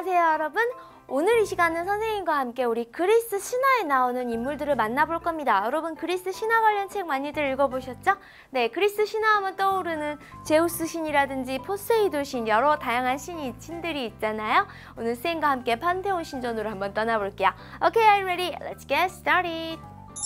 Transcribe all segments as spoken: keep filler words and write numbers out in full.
안녕하세요 여러분. 오늘 이 시간은 선생님과 함께 우리 그리스 신화에 나오는 인물들을 만나볼 겁니다. 여러분 그리스 신화 관련 책 많이들 읽어보셨죠? 네, 그리스 신화하면 떠오르는 제우스 신이라든지 포세이돈 신, 여러 다양한 신이, 신들이 있잖아요. 오늘 쌤과 함께 판테온 신전으로 한번 떠나볼게요. Okay, are you ready? Let's get started.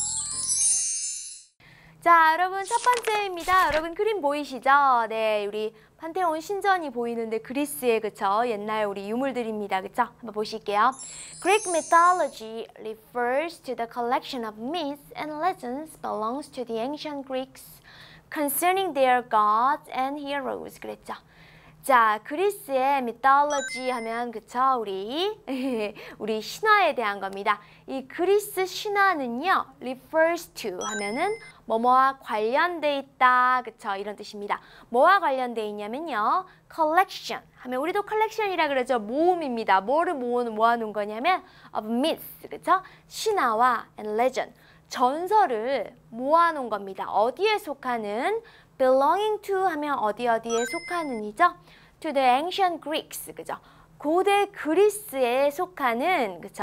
자, 여러분 첫 번째입니다. 여러분 그림 보이시죠? 네, 우리 판테온 신전이 보이는데 그리스의 그쵸? 옛날 우리 유물들입니다. 그쵸? 한번 보실게요. Greek mythology refers to the collection of myths and legends belongs to the ancient Greeks concerning their gods and heroes. 그랬죠? 자, 그리스의 mythology 하면 그쵸? 우리 우리 신화에 대한 겁니다. 이 그리스 신화는요, refers to 하면은 뭐뭐와 관련돼 있다, 그쵸? 이런 뜻입니다. 뭐와 관련돼 있냐면요, collection 하면 우리도 collection이라 그러죠. 모음입니다. 뭐를 모아, 모아놓은 거냐면 of myths, 그쵸? 신화와 and legend, 전설을 모아놓은 겁니다. 어디에 속하는? belonging to 하면 어디 어디에 속하는이죠. to the ancient Greeks, 그죠? 고대 그리스에 속하는, 그쵸?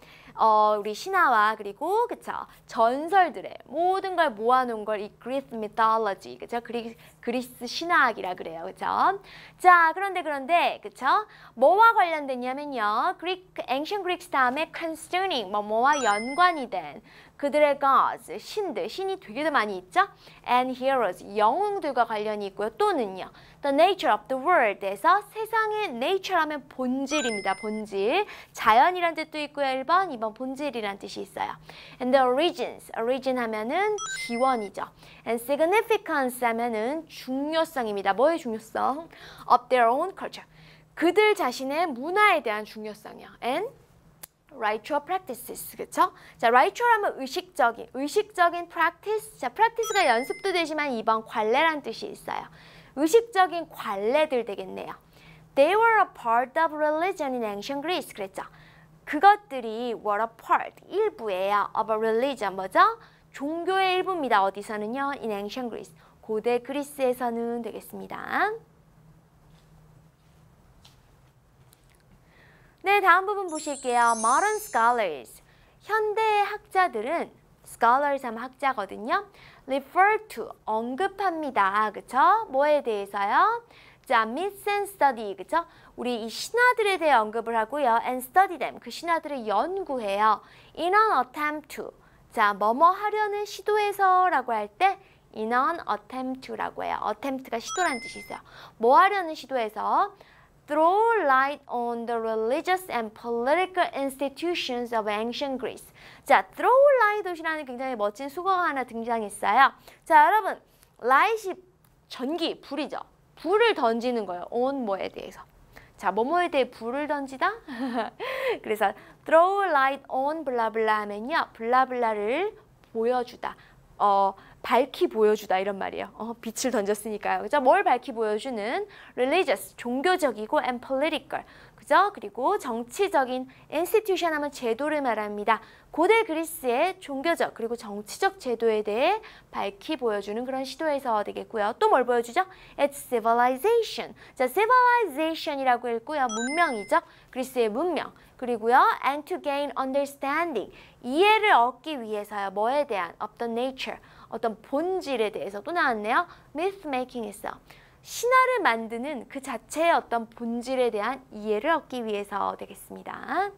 어, 우리 신화와 그리고 그쵸? 전설들의 모든 걸 모아놓은 걸 이 Greek mythology, 그쵸? 그리, 그리스 신화학이라 그래요, 그쵸? 자, 그런데 그런데 그쵸? 뭐와 관련됐냐면요, Greek, ancient Greeks 다음에 concerning, 뭐 뭐와 연관이 된 그들의 gods, 신들, 신이 되게 많이 있죠? And heroes, 영웅들과 관련이 있고요. 또는요, the nature of the world에서 세상의 nature 하면 본질입니다. 본질. 자연이란 뜻도 있고요. 일 번, 이 번 본질이란 뜻이 있어요. And the origins, origin 하면은 기원이죠. And significance 하면은 중요성입니다. 뭐의 중요성? Of their own culture. 그들 자신의 문화에 대한 중요성이요. And ritual practices, 그쵸? 자, ritual 하면 의식적인, 의식적인 practice. 자, practice가 연습도 되지만 이 번 관례란 뜻이 있어요. 의식적인 관례들 되겠네요. They were a part of religion in ancient Greece, 그랬죠? 그것들이 were a part, 일부예요. of a religion, 뭐죠? 종교의 일부입니다. 어디서는요? in ancient Greece, 고대 그리스에서는 되겠습니다. 네, 다음 부분 보실게요. Modern scholars, 현대 학자들은, scholars 하면 학자거든요. refer to, 언급합니다. 그쵸? 뭐에 대해서요? 자, myths and study, 그쵸? 우리 이 신화들에 대해 언급을 하고요. and study them, 그 신화들을 연구해요. in an attempt to, 자, 뭐뭐 하려는 시도에서 라고 할 때 in an attempt to라고 해요. attempt가 시도라는 뜻이 있어요. 뭐 하려는 시도에서 throw light on the religious and political institutions of ancient Greece. 자, throw light이라는 굉장히 멋진 수거가 하나 등장했어요. 자, 여러분, light이 전기, 불이죠. 불을 던지는 거예요. on 뭐에 대해서. 자, 뭐뭐에 대해 불을 던지다? 그래서 throw light on 블라블라 하면요, 블라블라를 보여주다. 어, 밝히 보여주다 이런 말이에요. 어, 빛을 던졌으니까요. 그죠? 뭘 밝히 보여주는? religious, 종교적이고 and political, 그죠? 그리고 정치적인 institution 하면 제도를 말합니다. 고대 그리스의 종교적 그리고 정치적 제도에 대해 밝히 보여주는 그런 시도에서 되겠고요. 또 뭘 보여주죠? It's civilization. 자, civilization이라고 읽고요. 문명이죠. 그리스의 문명. 그리고요, and to gain understanding, 이해를 얻기 위해서요. 뭐에 대한? of the nature, 어떤 본질에 대해서. 또 나왔네요. myth making 있어. 신화를 만드는 그 자체의 어떤 본질에 대한 이해를 얻기 위해서 되겠습니다.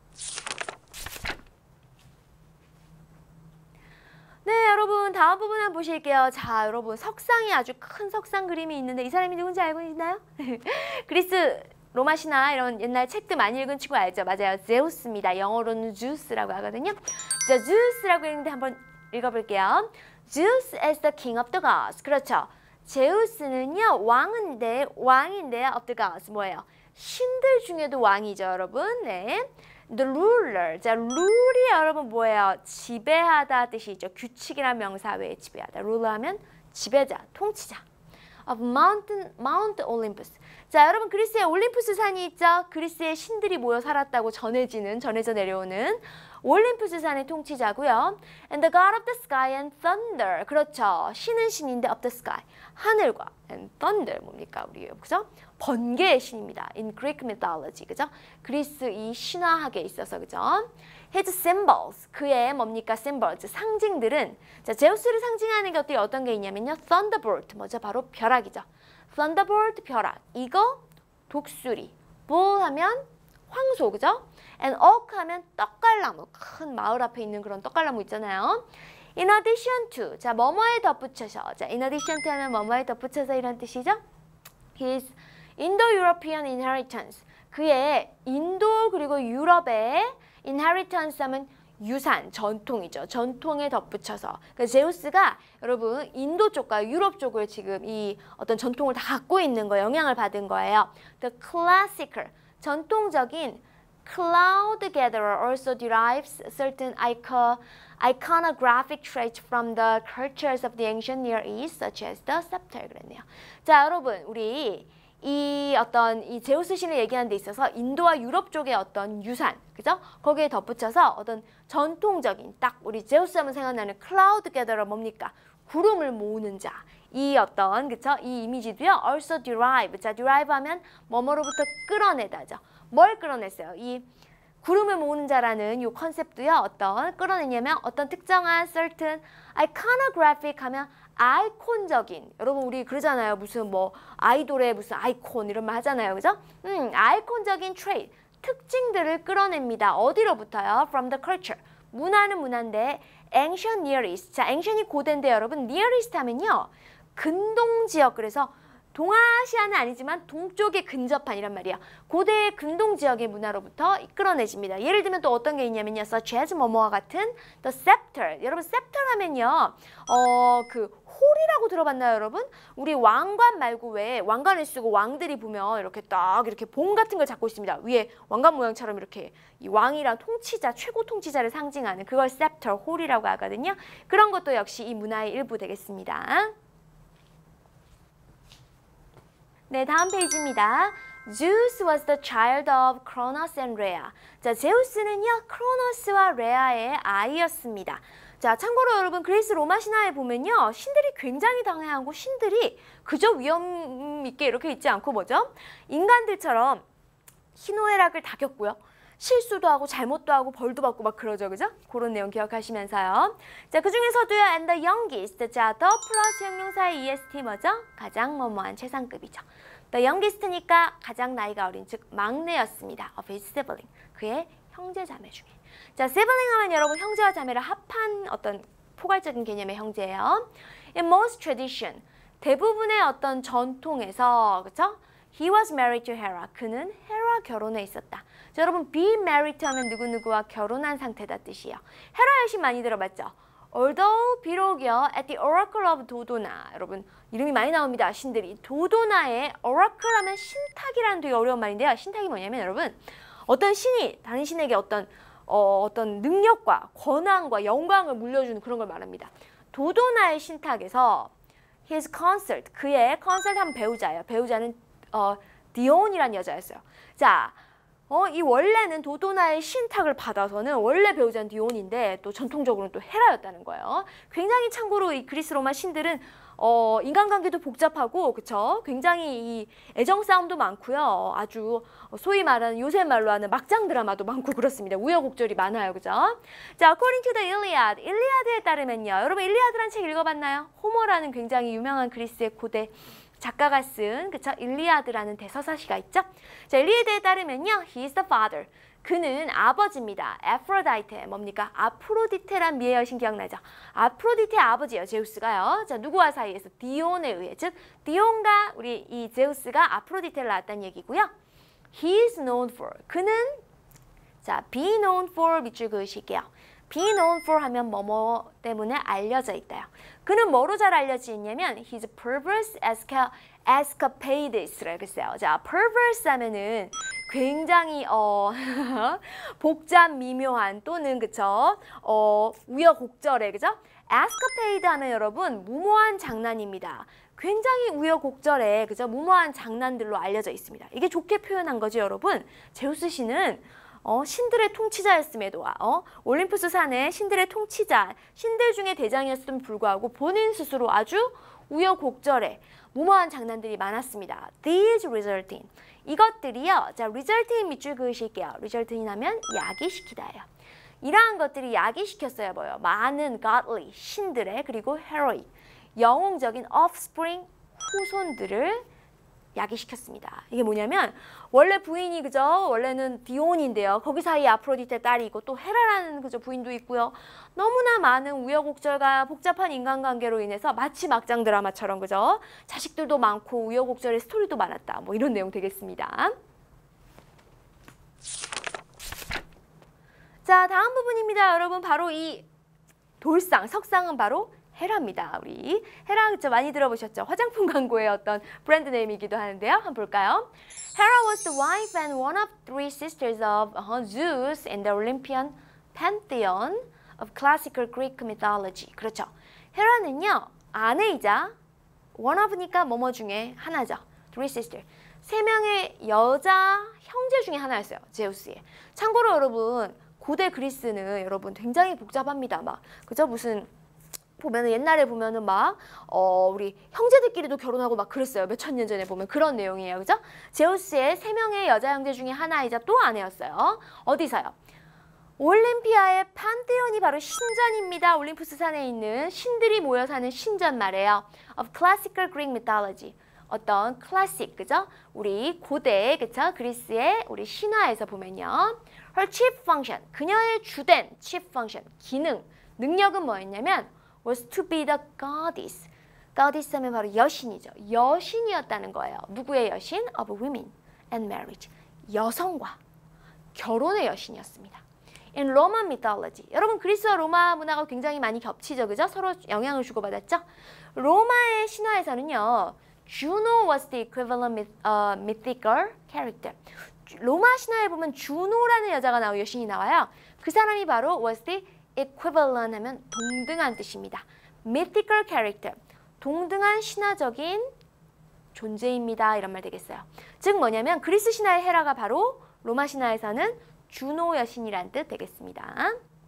네, 여러분 다음 부분 한번 보실게요. 자, 여러분 석상이 아주 큰 석상 그림이 있는데 이 사람이 누군지 알고 계시나요? 그리스 로마 신화 이런 옛날 책들 많이 읽은 친구 알죠? 맞아요. 제우스입니다. 영어로는 주스라고 하거든요. 자, 주스라고 읽는데 한번 읽어볼게요. Zeus is the king of the gods. 그렇죠. 제우스는요, 왕인데, 왕인데요, of the gods. 뭐예요? 신들 중에도 왕이죠, 여러분. 네. The ruler. 자, 룰이 여러분 뭐예요? 지배하다 뜻이죠. 규칙이란 명사 외에 지배하다. ruler 하면 지배자, 통치자. of mountain, Mount Olympus. 자, 여러분 그리스에 올림푸스 산이 있죠? 그리스의 신들이 모여 살았다고 전해지는, 전해져 내려오는 올림푸스 산의 통치자고요. And the god of the sky and thunder. 그렇죠. 신은 신인데 of the sky. 하늘과 and thunder 뭡니까? 우리 그죠? 번개의 신입니다. In Greek mythology. 그죠? 그리스 이 신화학에 있어서 그죠? His symbols. 그의 뭡니까? symbols. 상징들은 자, 제우스를 상징하는 게 어떻게 어떤 게 있냐면요. thunderbolt. 뭐죠? 바로 벼락이죠. thunderbolt 벼락. 이거 독수리. bull 하면 황소. 그죠? and oak 하면 떡갈나무, 큰 마을 앞에 있는 그런 떡갈나무 있잖아요. In addition to, 자 뭐뭐에 덧붙여서, 자 in addition to 하면 뭐뭐에 덧붙여서 이런 뜻이죠. His Indo-European inheritance, 그의 인도 그리고 유럽의 inheritance 하면 유산, 전통이죠. 전통에 덧붙여서. 그러니까 제우스가 여러분 인도 쪽과 유럽 쪽을 지금 이 어떤 전통을 다 갖고 있는 거, 영향을 받은 거예요. The classical, 전통적인 cloud gatherer also derives certain icon, iconographic traits from the cultures of the ancient Near East, such as the scepter. 그랬네요. 자, 여러분, 우리 이 어떤 이 제우스 신을 얘기하는 데 있어서 인도와 유럽 쪽의 어떤 유산, 그죠? 거기에 덧붙여서 어떤 전통적인 딱 우리 제우스 하면 생각나는 cloud gatherer 뭡니까? 구름을 모으는 자. 이 어떤 그쵸? 이 이미지도요. also derive. 자, derive 하면 뭐뭐로부터 끌어내다죠. 뭘 끌어냈어요? 이 구름을 모으는 자라는 이 컨셉도요. 어떤 끌어내냐면 어떤 특정한 certain iconographic 하면 아이콘적인, 여러분 우리 그러잖아요. 무슨 뭐 아이돌의 무슨 아이콘 이런 말 하잖아요. 그죠? 음, 아이콘적인 trait, 특징들을 끌어냅니다. 어디로부터요? From the culture. 문화는 문화인데 ancient Near East. 자, ancient이 고대인데 여러분 Near East 하면요. 근동 지역, 그래서 동아시아는 아니지만 동쪽에 근접한 이란 말이야. 고대의 근동 지역의 문화로부터 끌어내집니다. 예를 들면 또 어떤 게 있냐면요. such as 뭐뭐와 같은 the scepter. 여러분 scepter 하면요. 어, 그 홀이라고 들어봤나요, 여러분? 우리 왕관 말고 왜 왕관을 쓰고 왕들이 보면 이렇게 딱 이렇게 봉 같은 걸 잡고 있습니다. 위에 왕관 모양처럼 이렇게 이 왕이란 통치자, 최고 통치자를 상징하는 그걸 scepter, 홀이라고 하거든요. 그런 것도 역시 이 문화의 일부 되겠습니다. 네, 다음 페이지입니다. Zeus was the child of Cronos and Rhea. 자, 제우스는요, 크로노스와 레아의 아이였습니다. 자, 참고로 여러분 그리스 로마 신화에 보면요, 신들이 굉장히 당해하고 신들이 그저 위험 있게 이렇게 있지 않고 뭐죠? 인간들처럼 희노애락을 다 겪고요. 실수도 하고 잘못도 하고 벌도 받고 막 그러죠, 그죠? 그런 내용 기억하시면서요. 자, 그 중에서도요, and the youngest. 자, the 플러스 형용사의 이에스티 뭐죠? 가장 뭐뭐한 최상급이죠. the youngest니까 가장 나이가 어린, 즉 막내였습니다. of his sibling. 그의 형제 자매 중에. 자, sibling 하면 여러분 형제와 자매를 합한 어떤 포괄적인 개념의 형제예요. in most tradition. 대부분의 어떤 전통에서, 그쵸? He was married to Hera. 그는 헤라와 결혼해 있었다. 자, 여러분 be married 하면 누구누구와 결혼한 상태다 뜻이에요. 헤라의 신 많이 들어봤죠? Although 비록이요 at the oracle of 도도나. 여러분 이름이 많이 나옵니다. 신들이. 도도나의 oracle 하면 신탁이라는 되게 어려운 말인데요. 신탁이 뭐냐면 여러분 어떤 신이 다른 신에게 어떤 어, 어떤 능력과 권한과 영광을 물려주는 그런 걸 말합니다. 도도나의 신탁에서 his consort, 그의 consort 하면 배우자예요. 배우자는 어, 디온이라는 여자였어요. 자, 어, 이 원래는 도도나의 신탁을 받아서는 원래 배우자는 디온인데 또 전통적으로는 또 헤라였다는 거예요. 굉장히 참고로 이 그리스 로마 신들은 어, 인간관계도 복잡하고, 그쵸? 굉장히 이 애정 싸움도 많고요. 아주 소위 말하는 요새 말로 하는 막장 드라마도 많고 그렇습니다. 우여곡절이 많아요, 그죠? 자, according to the Iliad, 일리아드에 따르면요. 여러분 일리아드란 책 읽어봤나요? 호머라는 굉장히 유명한 그리스의 고대 작가가 쓴, 그쵸? 일리아드라는 대서사시가 있죠? 자, 일리아드에 따르면요. He is the father. 그는 아버지입니다. 에프로다이테, 뭡니까? 아프로디테란 미의 여신 기억나죠? 아프로디테의 아버지예요, 제우스가요. 자, 누구와 사이에서? 디온에 의해. 즉, 디온과 우리 이 제우스가 아프로디테를 낳았다는 얘기고요. He is known for. 그는, 자, be known for 밑줄 그으실게요. be known for 하면 뭐뭐 때문에 알려져 있다요. 그는 뭐로 잘 알려져 있냐면 his perverse escapades 라고 했어요. 자, perverse 하면은 굉장히 어 복잡 미묘한 또는 그쵸 어 우여곡절에 그죠? escapade 하면 여러분 무모한 장난입니다. 굉장히 우여곡절에 그죠? 무모한 장난들로 알려져 있습니다. 이게 좋게 표현한 거죠, 여러분. 제우스 신은 어, 신들의 통치자였음에도 어, 올림푸스 산의 신들의 통치자, 신들 중에 대장이었음에도 불구하고 본인 스스로 아주 우여곡절에 무모한 장난들이 많았습니다. These resulting. 이것들이요. 자, resulting 밑줄 그으실게요. resulting 하면 야기시키다예요. 이러한 것들이 야기시켰어요. 뭐요? 많은 godly, 신들의 그리고 heroic, 영웅적인 offspring, 후손들을 야기시켰습니다. 이게 뭐냐면 원래 부인이 그죠? 원래는 디온인데요. 거기 사이에 아프로디테 딸이 있고 또 헤라라는 그죠 부인도 있고요. 너무나 많은 우여곡절과 복잡한 인간관계로 인해서 마치 막장 드라마처럼 그죠? 자식들도 많고 우여곡절의 스토리도 많았다. 뭐 이런 내용 되겠습니다. 자, 다음 부분입니다. 여러분 바로 이 돌상, 석상은 바로 헤라입니다. 우리 헤라 그쵸 많이 들어보셨죠? 화장품 광고의 어떤 브랜드 네임이기도 하는데요. 한번 볼까요? Hera was the wife and one of three sisters of Zeus in the Olympian pantheon of classical Greek mythology. 그렇죠. 헤라는요 아내이자 one of니까 뭐뭐 중에 하나죠. Three sisters. 세 명의 여자 형제 중에 하나였어요. 제우스의. 참고로 여러분 고대 그리스는 여러분 굉장히 복잡합니다. 막 그죠 무슨 보면은 옛날에 보면은 막 어 우리 형제들끼리도 결혼하고 막 그랬어요. 몇천 년 전에 보면 그런 내용이에요. 그죠? 제우스의 세 명의 여자 형제 중에 하나이자 또 아내였어요. 어디서요? 올림피아의 판테온이 바로 신전입니다. 올림푸스 산에 있는 신들이 모여 사는 신전 말이에요. Of classical Greek mythology. 어떤 클래식, 그죠? 우리 고대, 그죠? 그리스의 우리 신화에서 보면요. Her chief function, 그녀의 주된 chief function, 기능, 능력은 뭐였냐면 was to be the goddess. goddess 하면 바로 여신이죠. 여신이었다는 거예요. 누구의 여신? Of women and marriage. 여성과 결혼의 여신이었습니다. In Roman mythology. 여러분 그리스와 로마 문화가 굉장히 많이 겹치죠. 그죠? 서로 영향을 주고받았죠? 로마의 신화에서는요. Juno was the equivalent myth, uh, mythical character. 로마 신화에 보면 주노라는 여자가 나오고 여신이 나와요. 그 사람이 바로 was the equivalent 하면 동등한 뜻입니다. mythical character. 동등한 신화적인 존재입니다. 이런 말 되겠어요. 즉 뭐냐면 그리스 신화의 헤라가 바로 로마 신화에서는 주노 여신이란 뜻 되겠습니다.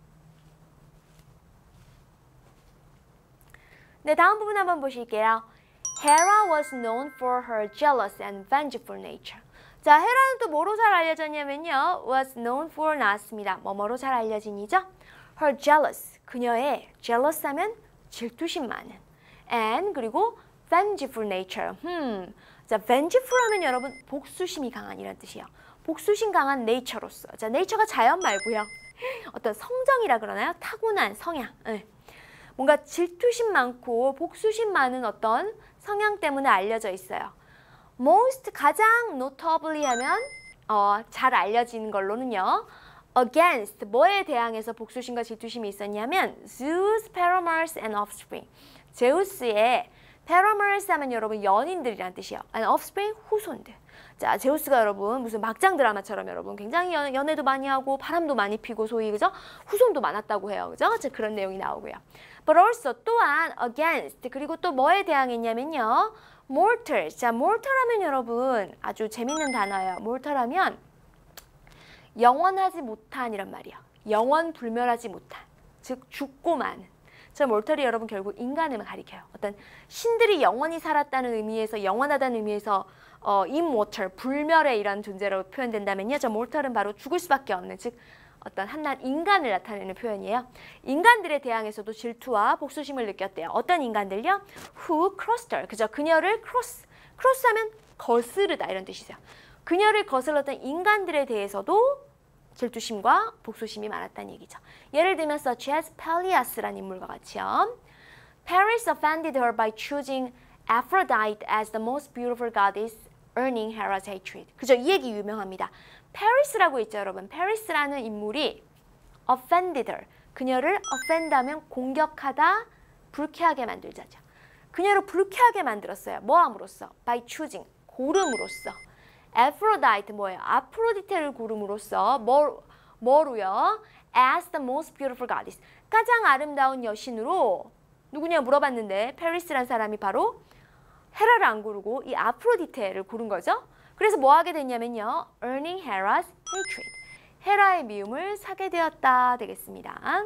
네, 다음 부분 한번 보실게요. Hera was known for her jealous and vengeful nature. 자, 헤라는 또 뭐로 잘 알려졌냐면요. was known for 나왔습니다. 뭐뭐로 잘 알려진이죠? her jealous, 그녀의 jealous 하면 질투심 많은 and 그리고 vengeful nature. 음, 자, vengeful 하면 여러분 복수심이 강한 이란 뜻이에요. 복수심 강한 nature로서. 자, nature가 자연 말고요. 어떤 성정이라 그러나요? 타고난 성향. 네. 뭔가 질투심 많고 복수심 많은 어떤 성향 때문에 알려져 있어요. most 가장 notably 하면 어, 잘 알려진 걸로는요. against 뭐에 대항해서 복수심과 질투심이 있었냐면 Zeus, paramours and offspring. 제우스의 paramours 하면 여러분 연인들이란 뜻이에요. and offspring 후손들. 자, 제우스가 여러분 무슨 막장 드라마처럼 여러분 굉장히 연, 연애도 많이 하고 바람도 많이 피고 소위 그죠? 후손도 많았다고 해요. 그죠? 자, 그런 내용이 나오고요. But also 또한 against 그리고 또 뭐에 대항했냐면요. mortal. 자, mortal 하면 여러분 아주 재밌는 단어예요. mortal 하면 영원하지 못한 이란 말이에요. 영원 불멸하지 못한. 즉 죽고 마는. 자, mortal이 여러분 결국 인간을 가리켜요. 어떤 신들이 영원히 살았다는 의미에서 영원하다는 의미에서 어, immortal, 불멸의 이런 존재로 표현된다면요. 저 mortal은 바로 죽을 수밖에 없는, 즉 어떤 한낱 인간을 나타내는 표현이에요. 인간들에 대항해서도 질투와 복수심을 느꼈대요. 어떤 인간들요? Who crossed her. 그죠? 그녀를 cross. cross 하면 거스르다 이런 뜻이세요. 그녀를 거슬렀던 인간들에 대해서도 질투심과 복수심이 많았다는 얘기죠. 예를 들면 such as Pelias라는 인물과 같이요. Paris offended her by choosing Aphrodite as the most beautiful goddess, earning Hera's hatred. 그죠? 이 얘기 유명합니다. Paris라고 있죠, 여러분. Paris라는 인물이 offended her. 그녀를 offend하면 공격하다, 불쾌하게 만들자죠. 그녀를 불쾌하게 만들었어요. 뭐 함으로써? By choosing, 고름으로써. Aphrodite 뭐예요? 아프로디테를 고름으로써 뭐, 뭐로요? As the most beautiful goddess. 가장 아름다운 여신으로 누구냐 물어봤는데 페리스란 사람이 바로 헤라를 안 고르고 이 아프로디테를 고른 거죠. 그래서 뭐 하게 됐냐면요. earning Hera's hatred. 헤라의 미움을 사게 되었다 되겠습니다.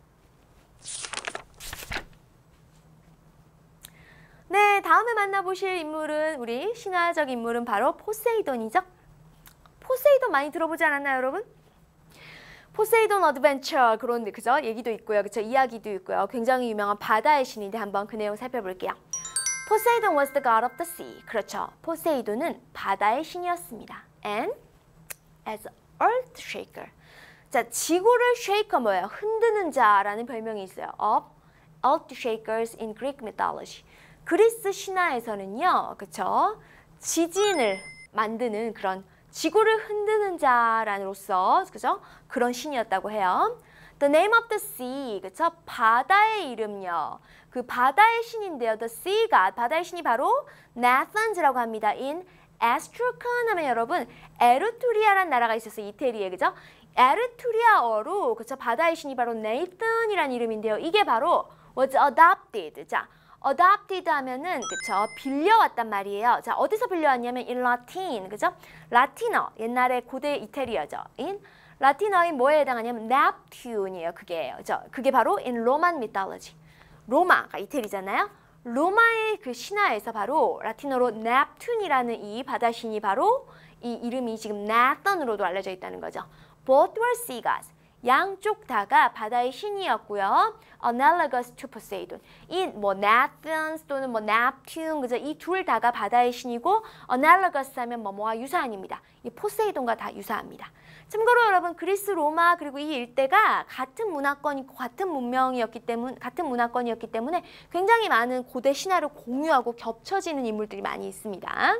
네, 다음에 만나보실 인물은 우리 신화적 인물은 바로 포세이돈이죠. 포세이돈 많이 들어보지 않았나요, 여러분? 포세이돈 어드벤처 그런 그죠? 얘기도 있고요. 그죠? 이야기도 있고요. 굉장히 유명한 바다의 신인데 한번 그 내용 살펴볼게요. Poseidon was the god of the sea. 그렇죠. 포세이돈은 바다의 신이었습니다. And as earth shaker. 자, 지구를 shaker 뭐예요? 흔드는 자라는 별명이 있어요. Of earth shakers in Greek mythology. 그리스 신화에서는요. 그렇죠? 지진을 만드는 그런 지구를 흔드는 자로서 그죠? 그런 신이었다고 해요. The name of the sea, 그쵸? 바다의 이름요. 그 바다의 신인데요. The sea god, 바다의 신이 바로 Nathans,라고 합니다. In Astrakhan 하면 여러분 에르투리아라는 나라가 있었어요. 이태리에, 그죠? 에르투리아어로 그쵸? 바다의 신이 바로 Nathan이라는 이름인데요. 이게 바로 was adopted. 자, adopted 하면은 그쵸? 빌려왔단 말이에요. 자, 어디서 빌려왔냐면 in Latin, 그죠? 라틴어, 옛날에 고대 이태리어죠. in 라틴어인 뭐에 해당하냐면 넵튠이에요. 그게 저 그게 바로 in Roman mythology. 로마가 이태리잖아요. 로마의 그 신화에서 바로 라틴어로 넵튠이라는 이 바다신이 바로 이 이름이 지금 나탄으로도 알려져 있다는 거죠. Both were sea gods. 양쪽 다가 바다의 신이었고요. Analogous to Poseidon. 이 뭐 Nathans 또는 뭐 Neptune, 그죠? 이 둘 다가 바다의 신이고 Analogous 하면 뭐뭐와 유사한입니다. 이 포세이돈과 다 유사합니다. 참고로 여러분 그리스, 로마 그리고 이 일대가 같은 문화권이 같은 문명이었기 때문 같은 문화권이었기 때문에 굉장히 많은 고대 신화를 공유하고 겹쳐지는 인물들이 많이 있습니다.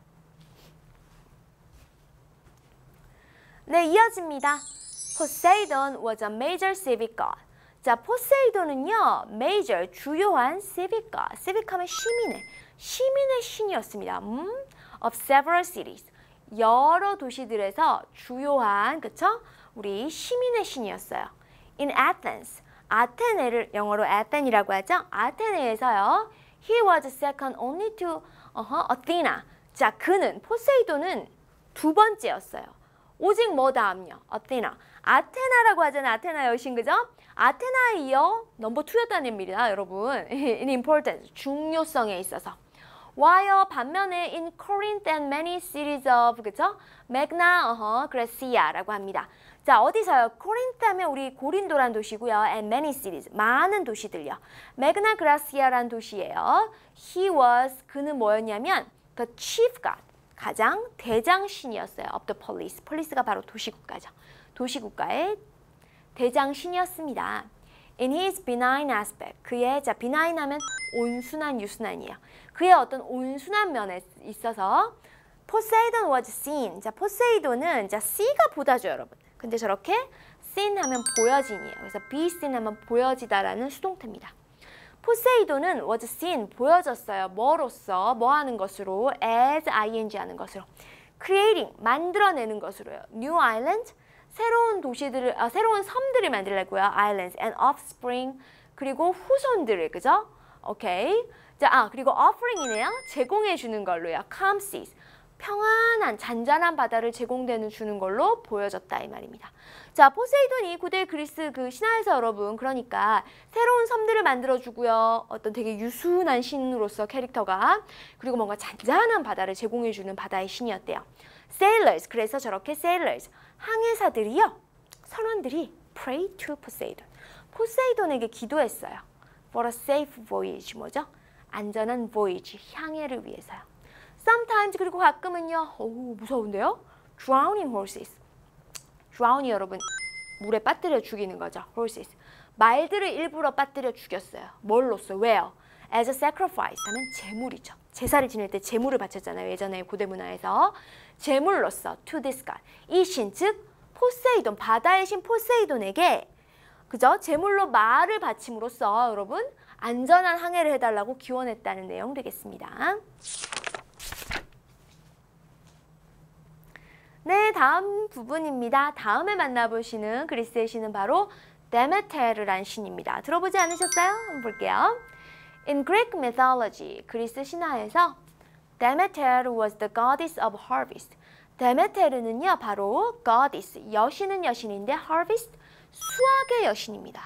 네, 이어집니다. Poseidon was a major civic god. 자, 포세이돈은요, major, 주요한 civic god. civic 하면 시민의, 시민의 신이었습니다. 음? of several cities. 여러 도시들에서 주요한, 그쵸? 우리 시민의 신이었어요. In Athens. 아테네를 영어로 Athen이라고 하죠. 아테네에서요. He was second only to uh-huh, Athena. 자, 그는, 포세이돈은 두 번째였어요. 오직 뭐 다음요? 아테나. 아테나라고 하잖아요. 아테나 여신, 그죠? 아테나에 이어 넘버 투였다는 의미입니다, 여러분. In importance, 중요성에 있어서. while 반면에 in Corinth and many cities of, 그죠? Magna uh-huh, Graecia라고 합니다. 자, 어디서요? 코린트 하면 우리 고린도란 도시고요. And many cities, 많은 도시들요. Magna Graecia라는 도시예요. He was, 그는 뭐였냐면 the chief god. 가장 대장신이었어요. of the police. police가 바로 도시국가죠. 도시국가의 대장신이었습니다. In his benign aspect. 그의, 자, benign 하면 온순한, 유순한이에요. 그의 어떤 온순한 면에 있어서 Poseidon was seen. 자, 포세이돈은, 자, C가 보다죠, 여러분. 근데 저렇게 seen 하면 보여진이에요. 그래서 be seen 하면 보여지다라는 수동태입니다. 포세이돈은 was seen, 보여졌어요. 뭐로써, 뭐 하는 것으로, as ing 하는 것으로. creating, 만들어내는 것으로요. new island, 새로운 도시들을, 아, 새로운 섬들을 만들려고요. islands and offspring, 그리고 후손들을, 그죠? 오케이. 자, 아, 그리고 offering이네요. 제공해 주는 걸로요. calm seas, 평안한, 잔잔한 바다를 제공되는 주는 걸로 보여졌다 이 말입니다. 자, 포세이돈이 고대 그리스 그 신화에서 여러분, 그러니까 새로운 섬들을 만들어주고요. 어떤 되게 유순한 신으로서 캐릭터가, 그리고 뭔가 잔잔한 바다를 제공해주는 바다의 신이었대요. sailors, 그래서 저렇게 sailors, 항해사들이요. 선원들이 pray to Poseidon. 포세이돈에게 기도했어요. for a safe voyage, 뭐죠? 안전한 voyage, 향해를 위해서요. sometimes, 그리고 가끔은요. 어우, 무서운데요? drowning horses. drown이 여러분 물에 빠뜨려 죽이는 거죠. horses. 말들을 일부러 빠뜨려 죽였어요. 뭘로써? 왜요? as a sacrifice 하면 제물이죠. 제사를 지낼 때 제물을 바쳤잖아요. 예전에 고대 문화에서. 제물로서 to this god. 이 신, 즉 포세이돈, 바다의 신 포세이돈에게 그죠? 제물로 말을 바침으로써 여러분 안전한 항해를 해달라고 기원했다는 내용 되겠습니다. 네, 다음 부분입니다. 다음에 만나보시는 그리스의 신은 바로 데메테르란 신입니다. 들어보지 않으셨어요? 한번 볼게요. In Greek mythology, 그리스 신화에서 Demeter was the goddess of harvest. 데메테르는요, 바로 goddess, 여신은 여신인데 harvest, 수확의 여신입니다.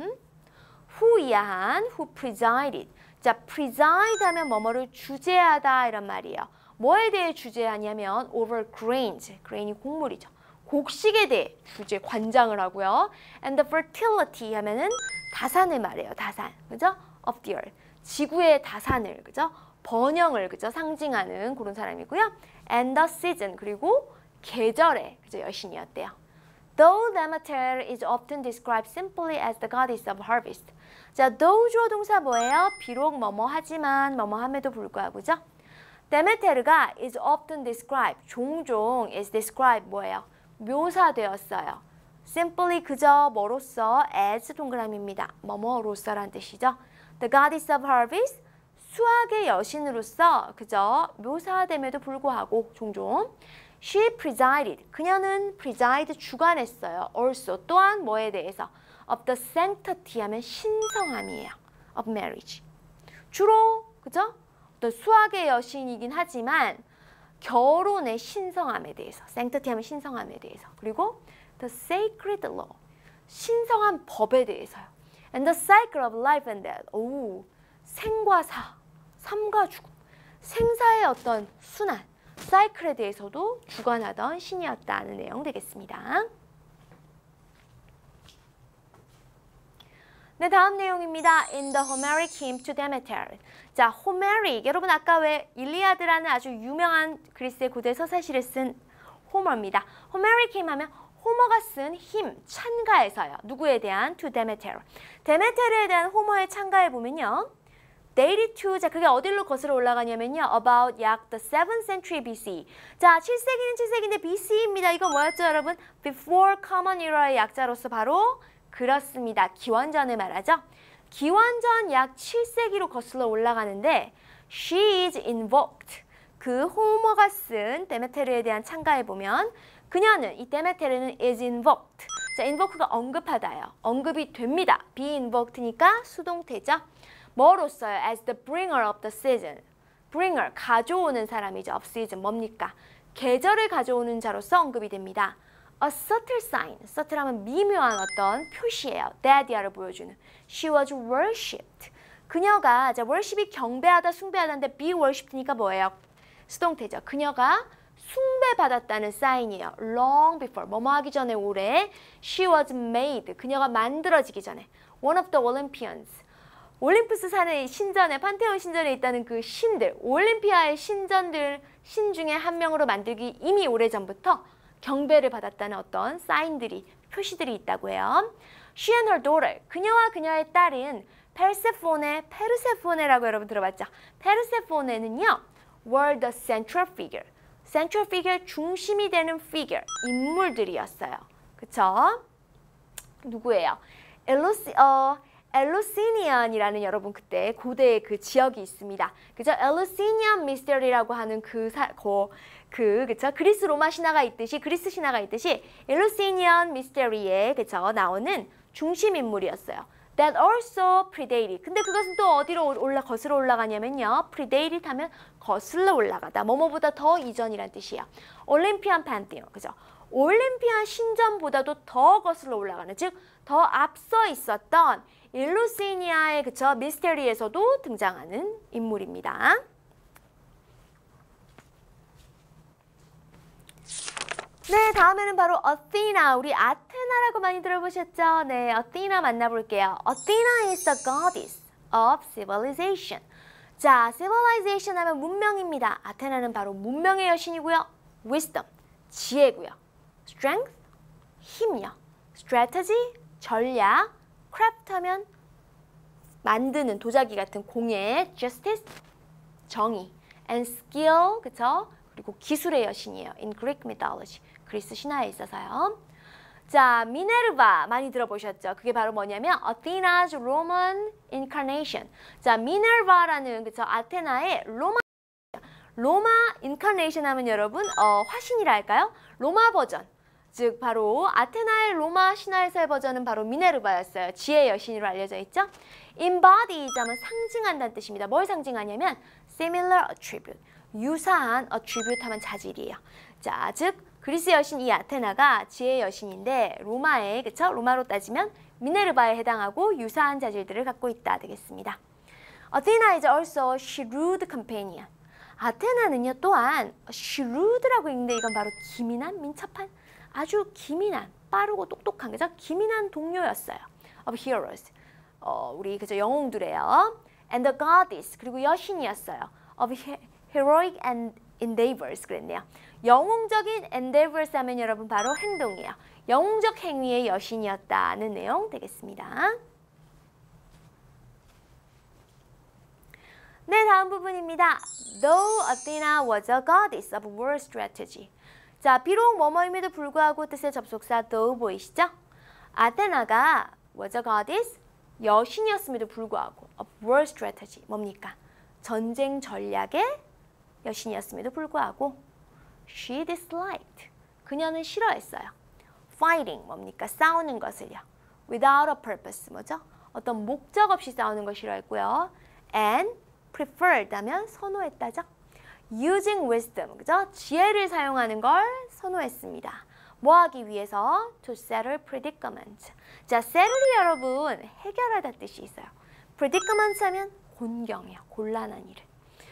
후이야한, who presided. 자, preside 하면 뭐뭐를 주재하다 이런 말이에요. 뭐에 대해 주재하냐면 over grains, grain이 곡물이죠. 곡식에 대해 주재, 관장을 하고요. And the fertility 하면은 다산을 말해요. 다산, 그죠? Of the earth, 지구의 다산을, 그죠? 번영을, 그죠? 상징하는 그런 사람이고요. And the season, 그리고 계절의, 그죠? 여신이었대요. Though Demeter is often described simply as the goddess of harvest. 자, though 주어 동사 뭐예요? 비록 뭐뭐 하지만 뭐뭐 함에도 불구하고, 그죠? 데메테르가 is often described, 종종 is described 뭐예요? 묘사되었어요. simply 그저 뭐로써 as 동그라미입니다. 뭐뭐로써란 뜻이죠. The goddess of harvest, 수확의 여신으로서 그저 묘사됨에도 불구하고 종종 she presided, 그녀는 preside 주관했어요. also 또한 뭐에 대해서 of the sanctity 하면 신성함이에요. of marriage. 주로 그죠? 또 수학의 여신이긴 하지만 결혼의 신성함에 대해서, sanctity 하면 신성함에 대해서, 그리고 the sacred law, 신성한 법에 대해서요. and the cycle of life and death, 오, 생과 사, 삶과 죽음, 생사의 어떤 순환, 사이클에 대해서도 주관하던 신이었다는 내용 되겠습니다. 네, 다음 내용입니다. In the Homeric hymn to Demeter. 자, Homeric, 여러분 아까 왜 일리아드라는 아주 유명한 그리스의 고대 서사시를 쓴 호머입니다. Homeric hymn 하면 호머가 쓴 힘, 찬가에서요. 누구에 대한? To Demeter. 데메테르에 대한 호머의 찬가에 보면요. dated to, 자, 그게 어디로 거슬러 올라가냐면요. about 약 the seventh century B C. 자, 칠 세기는 칠 세기인데 B C입니다. 이거 뭐였죠, 여러분? Before Common Era의 약자로서 바로 그렇습니다. 기원전을 말하죠. 기원전 약 칠 세기로 거슬러 올라가는데 she is invoked. 그 호머가 쓴 데메테르에 대한 찬가에 보면 그녀는, 이 데메테르는 is invoked. 자, invoke가 언급하다요. 언급이 됩니다. be invoked니까 수동태죠. 뭐로써요? as the bringer of the season. bringer, 가져오는 사람이죠. of season, 뭡니까? 계절을 가져오는 자로서 언급이 됩니다. A subtle sign, subtle 하면 미묘한 어떤 표시예요. that,를 보여주는. She was worshipped. 그녀가, 자, worship이 경배하다, 숭배하다인데 be worshipped니까 뭐예요? 수동태죠. 그녀가 숭배받았다는 사인이에요. long before, 뭐뭐 하기 전에 오래. She was made, 그녀가 만들어지기 전에. one of the Olympians. 올림푸스 산의 신전에, 판테온 신전에 있다는 그 신들, 올림피아의 신전들, 신 중에 한 명으로 만들기 이미 오래전부터 경배를 받았다는 어떤 사인들이, 표시들이 있다고 해요. She and her daughter, 그녀와 그녀의 딸인 페르세포네, 페르세포네라고 여러분 들어봤죠? 페르세포네는요, were the central figure. central figure, 중심이 되는 figure, 인물들이었어요. 그쵸? 누구예요? 엘로시, 어, 엘루시니안이라는 여러분 그때 고대의 그 지역이 있습니다. 그죠? 엘루시니안 미스터리라고 하는 그, 사, 그, 그 그쵸? 그리스 로마 신화가 있듯이, 그리스 신화가 있듯이 엘루시니안 미스터리에 그쵸? 나오는 중심 인물이었어요. That also predated. 근데 그것은 또 어디로 올라 거슬러 올라가냐면요. predated 하면 거슬러 올라가다. 뭐뭐보다 더 이전이란 뜻이에요. 올림피안 판테온. 그죠? 올림피안 신전보다도 더 거슬러 올라가는, 즉 더 앞서 있었던 일루시니아의 그쵸 미스테리에서도 등장하는 인물입니다. 네, 다음에는 바로 어티나, 우리 아테나라고 많이 들어보셨죠? 네, 어티나 만나볼게요. Athena is the goddess of civilization. 자, civilization 하면 문명입니다. 아테나는 바로 문명의 여신이고요. wisdom, 지혜고요. strength, 힘이요. strategy, 전략, craft 하면 만드는 도자기 같은 공예, justice, 정의, and skill, 그쵸? 그리고 기술의 여신이에요. in Greek mythology, 그리스 신화에 있어서요. 자, 미네르바 많이 들어보셨죠? 그게 바로 뭐냐면 Athena's Roman incarnation. 자, 미네르바라는 그쵸? 아테나의 로마 로마 인카네이션 하면 여러분 어, 화신이라 할까요? 로마 버전. 즉 바로 아테나의 로마 신화에서의 버전은 바로 미네르바였어요. 지혜의 여신으로 알려져 있죠. embody 하면 상징한다는 뜻입니다. 뭘 상징하냐면 similar attribute, 유사한 attribute 하면 자질이에요. 자, 즉 그리스 여신 이 아테나가 지혜의 여신인데 로마에, 그쵸? 로마로 따지면 미네르바에 해당하고 유사한 자질들을 갖고 있다 되겠습니다. Athena is also a shrewd companion. 아테나는요 또한 shrewd라고 읽는데 이건 바로 기민한, 민첩한, 아주 기민한, 빠르고 똑똑한, 그죠? 기민한 동료였어요. Of heroes. 어, 우리 그죠 영웅들이에요. And the goddess, 그리고 여신이었어요. Of heroic and endeavors 그랬네요. 영웅적인 endeavors 하면 여러분 바로 행동이에요. 영웅적 행위의 여신이었다는 내용 되겠습니다. 네, 다음 부분입니다. Though Athena was a goddess of war strategy. 자, 비록 뭐뭐임에도 불구하고 뜻의 접속사 though 보이시죠? 아테나가 was a goddess, 여신이었음에도 불구하고 of war strategy, 뭡니까? 전쟁 전략의 여신이었음에도 불구하고 she disliked, 그녀는 싫어했어요. fighting, 뭡니까? 싸우는 것을요. without a purpose, 뭐죠? 어떤 목적 없이 싸우는 걸 싫어했고요. and preferred 하면 선호했다죠. using wisdom, 그죠? 지혜를 사용하는 걸 선호했습니다. 뭐 하기 위해서? to settle predicament. 자, settle이 여러분 해결하다 뜻이 있어요. predicament 하면 곤경이에요. 곤란한 일을.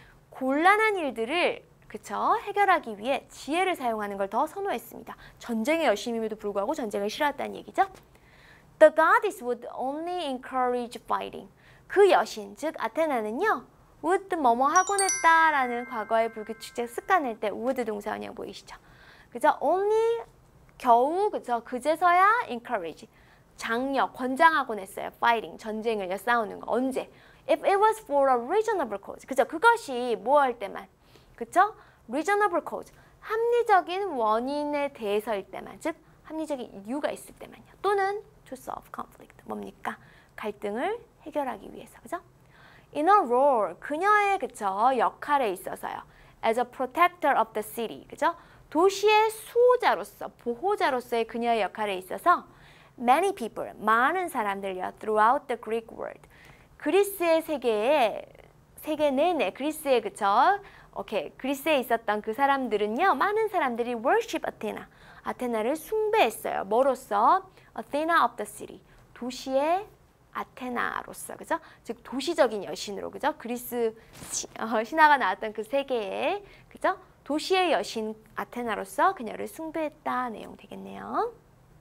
곤란한 일들을 그쵸? 해결하기 위해 지혜를 사용하는 걸 더 선호했습니다. 전쟁의 여신임에도 불구하고 전쟁을 싫어했다는 얘기죠. The goddess would only encourage fighting. 그 여신, 즉 아테나는요. would 뭐뭐 하곤 했다라는 과거의 불규칙적 습관일 때 would 동사 원형 보이시죠? 그죠? only 겨우 그죠? 그제서야 encourage 장려, 권장하곤 했어요. fighting 전쟁을 싸우는 거. 언제? If it was for a reasonable cause. 그죠? 그것이 뭐 할 때만. 그쵸? reasonable cause. 합리적인 원인에 대해서일 때만. 즉, 합리적인 이유가 있을 때만요. 또는 to solve conflict. 뭡니까? 갈등을 해결하기 위해서. 그죠? In a role. 그녀의 그쵸? 역할에 있어서요. As a protector of the city. 그죠? 도시의 수호자로서, 보호자로서의 그녀의 역할에 있어서 many people. 많은 사람들이요. Throughout the Greek world. 그리스의 세계에, 세계 내내, 그리스의 그쵸? 오케이, 그리스에 있었던 그 사람들은요, 많은 사람들이 worship Athena, 아테나를 숭배했어요. 뭐로써? Athena of the city, 도시의 아테나로서, 그죠? 즉 도시적인 여신으로, 그죠? 그리스 시, 어, 신화가 나왔던 그 세계의, 그죠? 도시의 여신 아테나로서 그녀를 숭배했다 내용 되겠네요.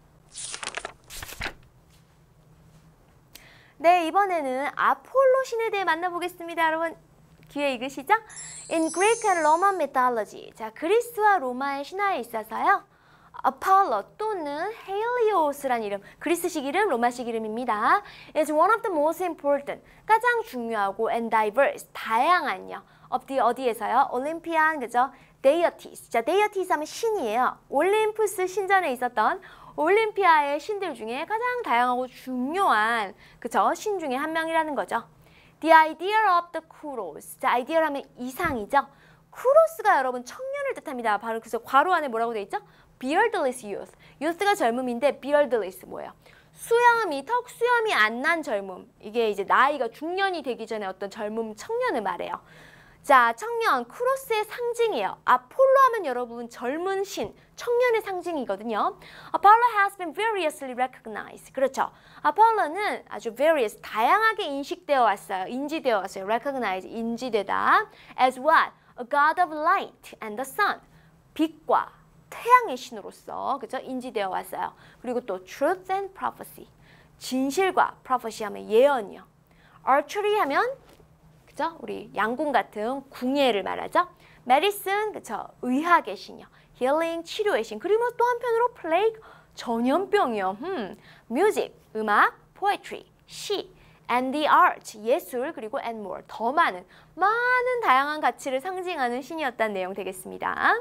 네, 이번에는 아폴로 신에 대해 만나보겠습니다. 여러분 귀에 익으시죠? In Greek and Roman mythology. 자, 그리스와 로마의 신화에 있어서요. 아폴로 또는 헬리오스란 이름, 그리스식 이름, 로마식 이름입니다. is one of the most important, 가장 중요하고 and diverse, 다양한요. of the 어디에서요? 올림피안, 그죠? deities. 자, deities 하면 신이에요. 올림푸스 신전에 있었던 올림피아의 신들 중에 가장 다양하고 중요한 그쵸? 신 중에 한 명이라는 거죠. The ideal of the kuros. 자, 아이디얼 하면 이상이죠. 쿠로스가 여러분 청년을 뜻합니다. 바로 그래서 괄호 안에 뭐라고 돼 있죠? beardless youth. youth가 젊음인데 beardless 뭐예요? 수염이, 턱 수염이 안 난 젊음. 이게 이제 나이가 중년이 되기 전에 어떤 젊음 청년을 말해요. 자, 청년, 쿠로스의 상징이에요. 아폴로 하면 여러분 젊은 신, 청년의 상징이거든요. Apollo has been variously recognized. 그렇죠. 아폴로는 아주 various, 다양하게 인식되어 왔어요. 인지되어 왔어요. recognize, 인지되다. As what? A god of light and the sun. 빛과 태양의 신으로서 그죠? 인지되어 왔어요. 그리고 또 truth and prophecy. 진실과 prophecy 하면 예언이요. archery 하면 그죠? 우리 양궁 같은 궁예를 말하죠. medicine, 그쵸? 의학의 신이요. healing, 치료의 신. 그리고 또 한편으로 plague, 전염병이요. 음, music, 음악, poetry, 시, and the arts, 예술, 그리고 and more, 더 많은, 많은 다양한 가치를 상징하는 신이었다는 내용 되겠습니다.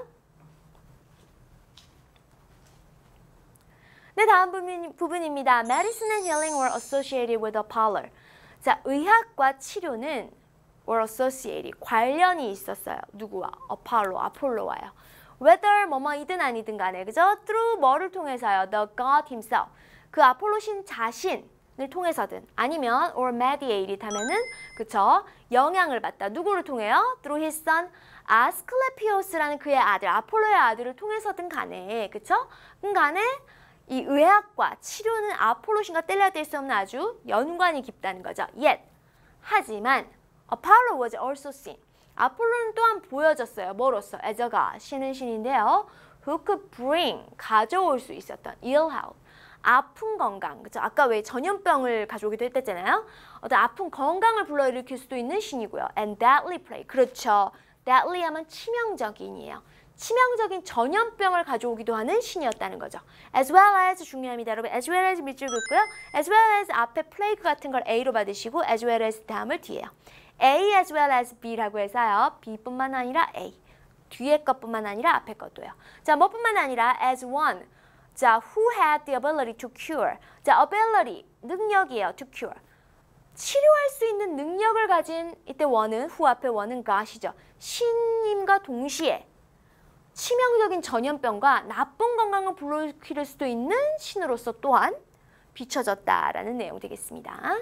네, 다음 부분, 부분입니다. Medicine and healing were associated with Apollo. 자, 의학과 치료는 were associated, 관련이 있었어요. 누구와? 아폴로, 아폴로와요. whether 뭐뭐이든 아니든 간에, 그죠? through 뭐를 통해서요? the god himself. 그 아폴로 신 자신을 통해서든 아니면 or mediated 하면은 그쵸? 영향을 받다. 누구를 통해요? through his son 아스클레피오스라는 그의 아들, 아폴로의 아들을 통해서든 간에, 그쵸? 간에 이 의학과 치료는 아폴로 신과 뗄래야 뗄 수 없는 아주 연관이 깊다는 거죠. Yet, 하지만 Apollo was also seen. 아폴로는 또한 보여졌어요. 뭐로써? as a god, 신은 신인데요. Who could bring, 가져올 수 있었던 ill health, 아픈 건강, 그죠? 아까 왜 전염병을 가져오기도 했댔잖아요. 어떤 아픈 건강을 불러일으킬 수도 있는 신이고요. And deadly plague, 그렇죠. deadly 하면 치명적인이에요. 치명적인 전염병을 가져오기도 하는 신이었다는 거죠. as well as 중요합니다. 여러분, as well as 밑줄 긋고요. as well as 앞에 plague 같은 걸 A로 받으시고 as well as 다음을 뒤에요. A as well as B라고 해서요. B뿐만 아니라 A. 뒤에 것뿐만 아니라 앞에 것도요. 자, 뭐뿐만 아니라 as one. 자, who had the ability to cure. 자, ability, 능력이에요. to cure. 치료할 수 있는 능력을 가진 이때 one은 who 앞에 one은 god이죠. 신임과 동시에 치명적인 전염병과 나쁜 건강을 불러일으킬 수도 있는 신으로서 또한 비춰졌다라는 내용 되겠습니다.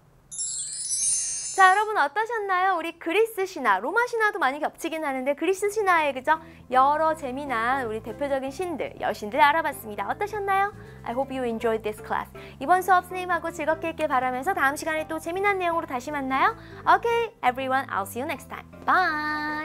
자, 여러분 어떠셨나요? 우리 그리스 신화, 로마 신화도 많이 겹치긴 하는데 그리스 신화의 그죠? 여러 재미난 우리 대표적인 신들, 여신들 알아봤습니다. 어떠셨나요? I hope you enjoyed this class. 이번 수업 선생님하고 즐겁게 했길 바라면서 다음 시간에 또 재미난 내용으로 다시 만나요. Okay, everyone, I'll see you next time. Bye!